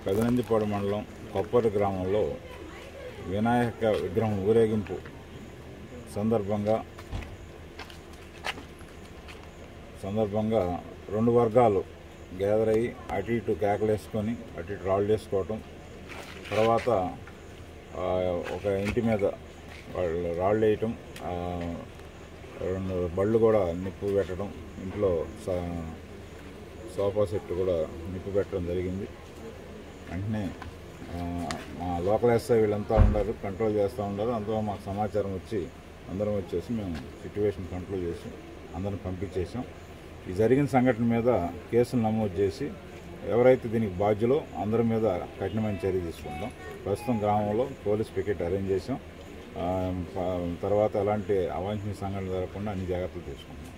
పెదనందిపాడు మండలం కొప్పరి గ్రామంలో వినాయక విగ్రహం ఊరేగింపు సందర్భంగా రెండు వర్గాలు గ్యాదర్ అయ్యి అటు ఇటు కేకలేసుకొని అటు ఇటు రాళ్ళు వేసుకోవటం, తర్వాత ఒక ఇంటి మీద వాళ్ళు రాళ్ళు వేయటం, రెండు బళ్ళు కూడా నిప్పు పెట్టడం, ఇంట్లో సోఫా సెట్ కూడా నిప్పు పెట్టడం జరిగింది. వెంటనే మా లోకల్ ఎస్ఐ వీళ్ళంతా ఉన్నారు, కంట్రోల్ చేస్తూ ఉన్నారు. అందులో మాకు సమాచారం వచ్చి అందరం వచ్చేసి మేము సిట్యువేషన్ కంట్రోల్ చేసి అందరం పంపించేసాం. ఈ జరిగిన సంఘటన మీద కేసులు నమోదు చేసి ఎవరైతే దీనికి బాధ్యులో అందరి మీద కఠినమైన చర్య తీసుకుంటాం. ప్రస్తుతం గ్రామంలో పోలీస్ పికెట్ అరేంజ్ చేసాం. తర్వాత ఎలాంటి అవాంఛనీయ సంఘటనలు జరగకుండా అన్ని జాగ్రత్తలు తీసుకుంటాం.